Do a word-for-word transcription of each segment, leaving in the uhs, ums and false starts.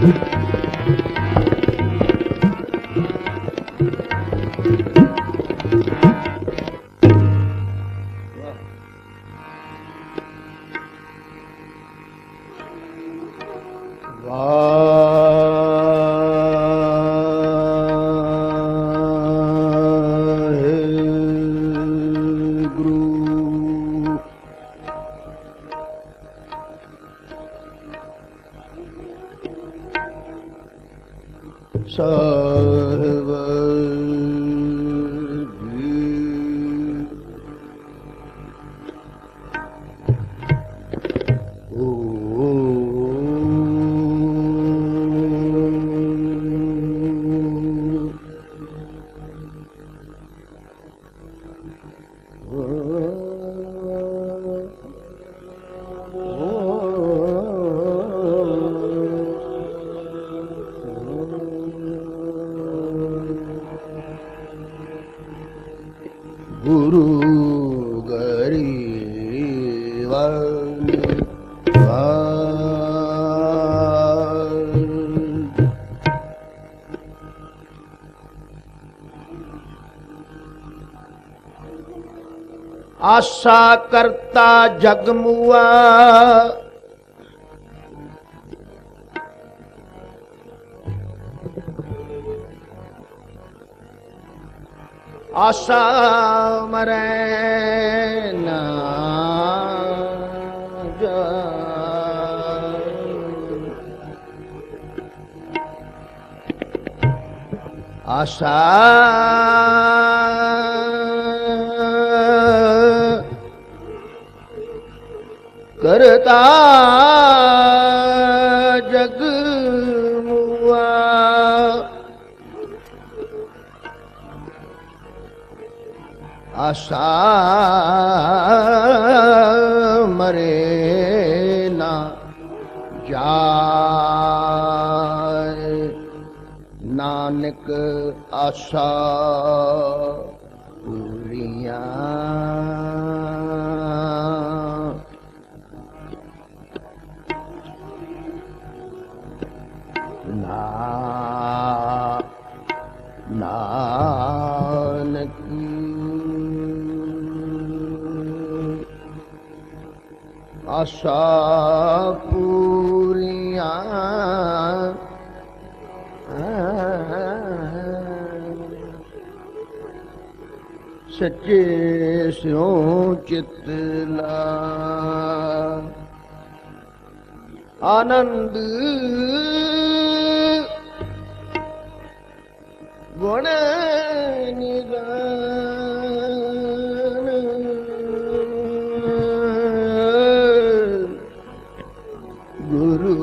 आशा करता जगमुआ आशा मरे ना आशा करता जग मुआ आशा मरे ना जाए नानक आशा पूरियां ना नानक आशा पूरियां सच्चे स्यों चितला आनंद गुण निदान गुरु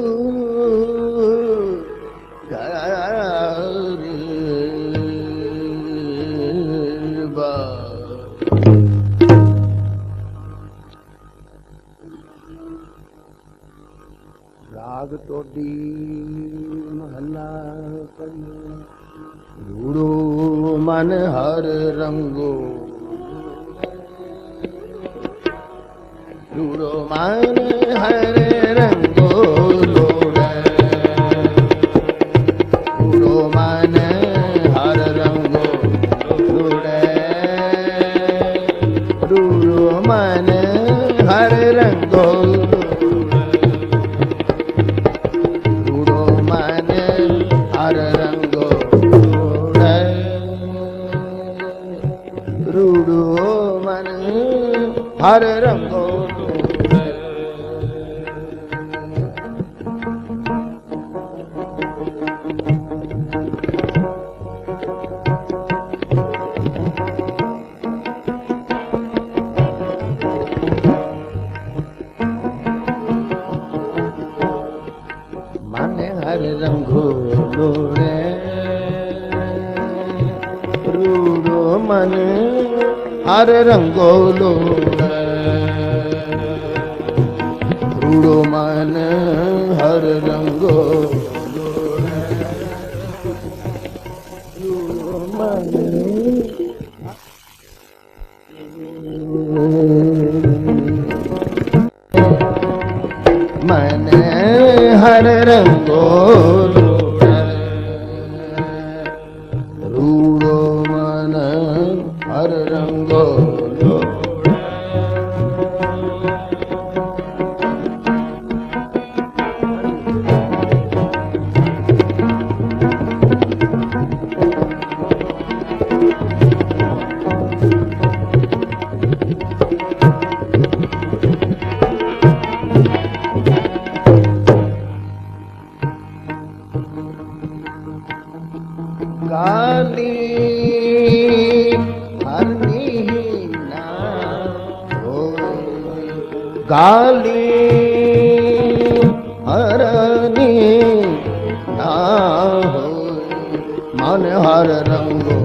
राग टोडी महला रूड़ो मन हर रंगो रूड़ो मन हर रंगो लोड़े रूड़ो मन हर रंगो लोड़े रूड़ो मन हर रंगो हर रंगो मन हर रंगो लोड़े रूड़ो मन हर रंगो लोड़े रूड़ो मन हर रंगो रूड़ो मन मन हर रंगो रूड़ो मन हर रंगो गाली हरनी ना हो गाली हरनी ना हो मन हर रंगो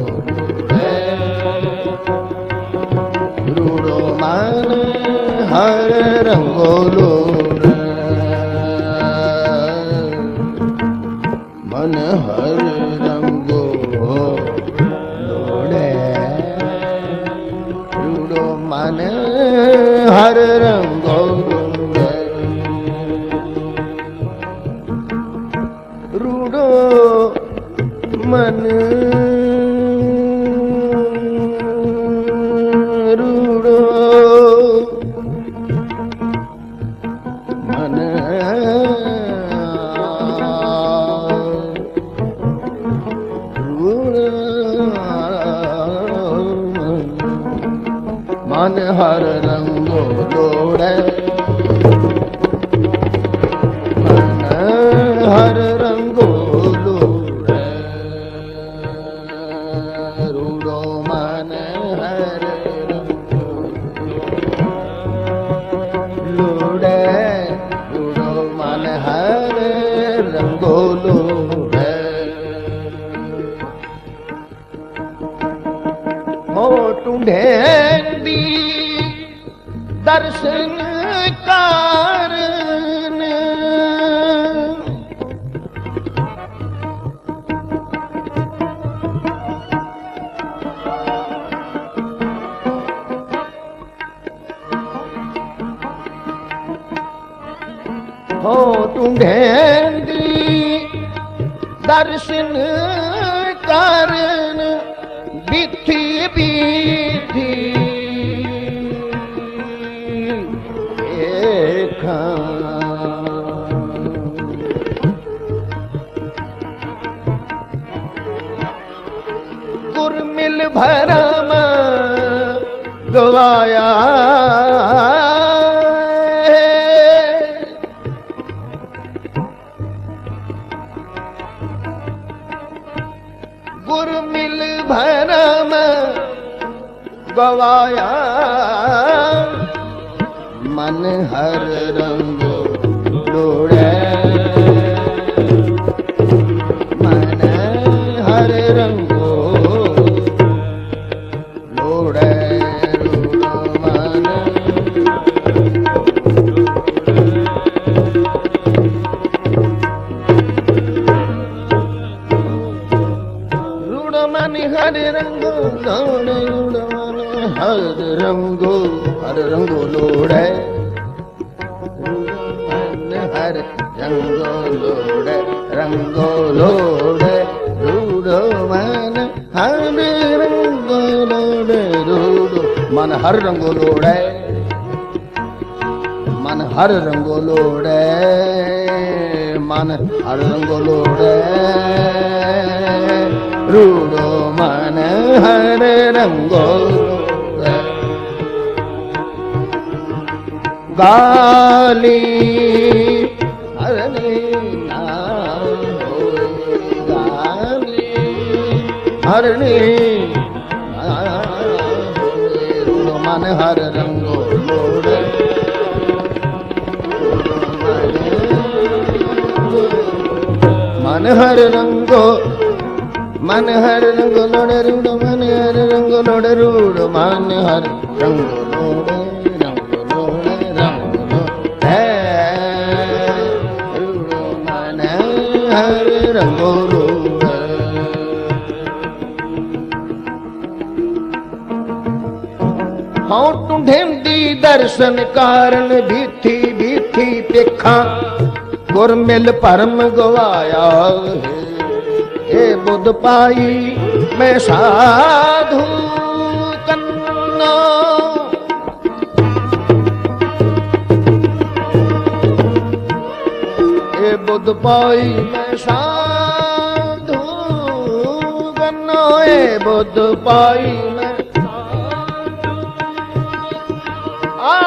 रूड़ो मन हर रंगो मन हर रंगो लोड़े रूड़ो मन हर रंगो रूड़ो मन रूड़ो मन मन हर रंगो लोड़े मन हर रंगो लोड़े रूड़ो मन हर रंगो लोड़े रूड़ो मन हर रंगो लोड़े हो टूंढेंदी दर्शन कारण हो टूंढेंदी दर्शन कारण बिथी बिथी देखा गुरमिल भरम गवाया गुरमिल भरम गवाया मन हर रंग लोड़े मन हर रंगो लोड़े मन मन हर रंगो लोड़े मन हर रंगो हर रंगो लोड़े मन हर रंगो लोड़े रंगो लोड़े रूड़ो मन हर रंगो लोड़े रूड़ो मन हर रंगो लोड़े मन हर रंगो लोड़े मन हर रंगो लोड़े रूड़ो मन हर रंगो गाली हरनी ना होए गाली हरनी ना होए रूड़ो मन हर रंगो लोड़े मन हर रंगो मन हर रंग लोड़े रूड़ो मन हर रंग लोड़े रूड़ो मन हर रंग लोड़े रंग लोड़े रंग लोड़े रूड़ो मन हर रंग लोड़े हाँ टूंढेंदी दर्शन कारण भीथी भीथी पेखा गुर मिल परम गवाया हे बुध पाई मैं साधु कन्नो हे बुध पाई मैं साधु कन्नो हे बुध पाई मैं आ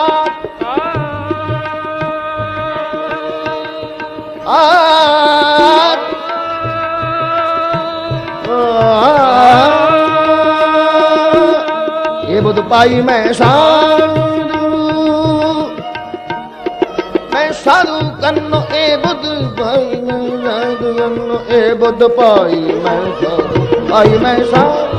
ये बुध पाई मैं साधु मैं साधु कन्नो ए बुध पाई मैं साधु कन्नो ए बुध पाई मैं साधु पाई मैं साधु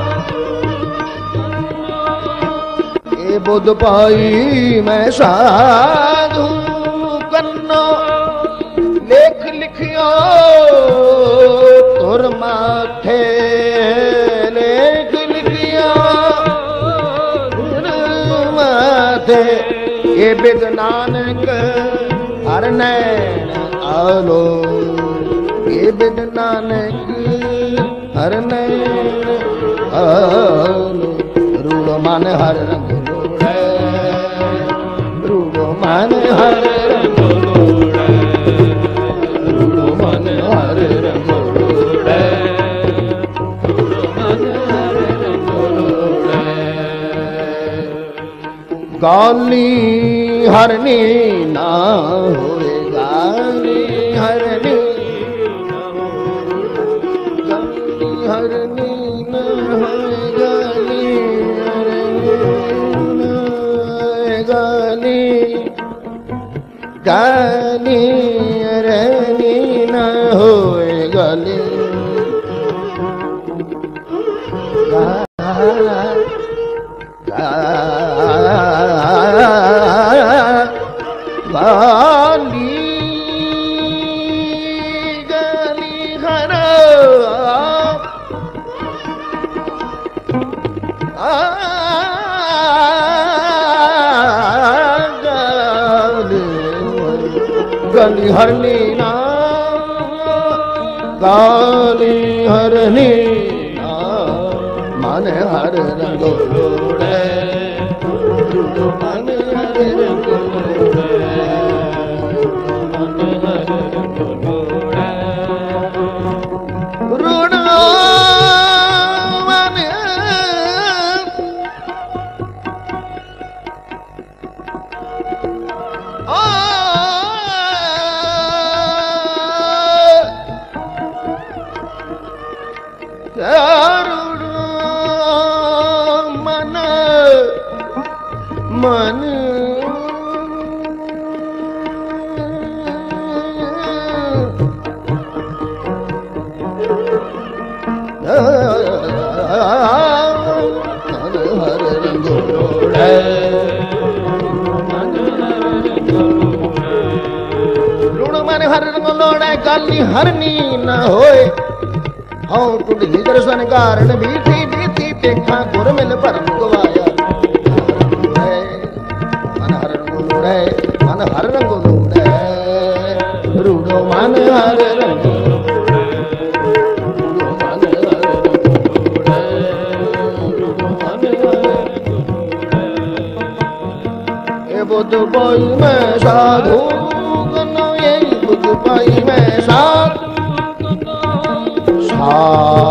ए बुध पाई मैं साधु कन्नो लेख लिखियो तुर माथे लेख लिखियो तुर माथे ये बिद नानक हर नैन आलो ये बिद नानक हर नैन आलो रूड़ो मन हर रंग लोड़े रूड़ो मन हर रंग लोड़े मन हर रंग लोड़े मन हर रंग लोड़े गाली हरनी ना होए गाली हरनी गाली हरनी ना होए गाली हरनी गाली गाली हरनी ना होए गाली गाली गाली हरा गाली हरनी ना गाली हरनी ना मन हर रंग लोड़े मन हर रंग लोड़े मन हर रंग लोड़े रूड़ा मन मन मन हर रंग लोड़े लूण मन हर रंग लोड़े गाली हरनी न होए हाँ टुटी दर्शन कारण बीती बीती देखा गुर मिल परम गवाया मन हर रंग लोड़े मन हर रंग लोड़े रूड़ो मन हर रंग बुध पाई मैं साधु कन्नो ये बुध पाई मैं साधु सा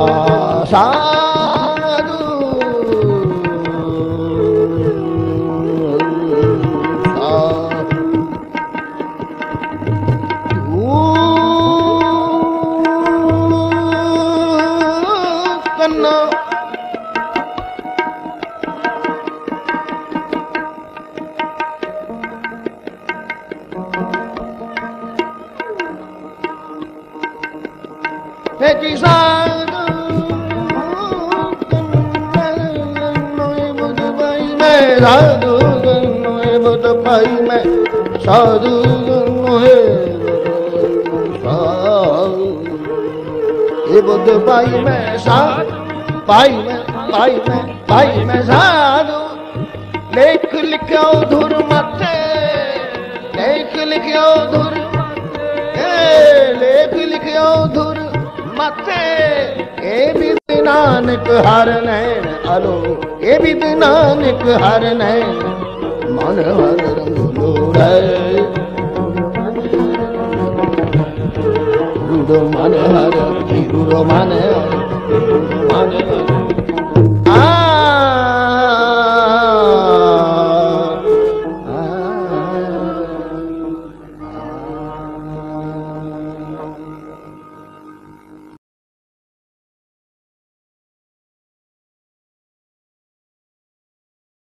साधु कन्नो जी साधु बुध पाई मैं साधु बुध पाई मैं साधु ये बुध पाई मैं साधु पाई मैं पाई मैं पाई मैं साधु लेख लिखो धुर मथे लेख लिखो धुर लेख लिखियो धुर मथे ए बिद नानक हर नैन अलो ए बिद नानक हर नैन मन हर रंग लोड़े रूडो मन हर रूडो मन हर मन हर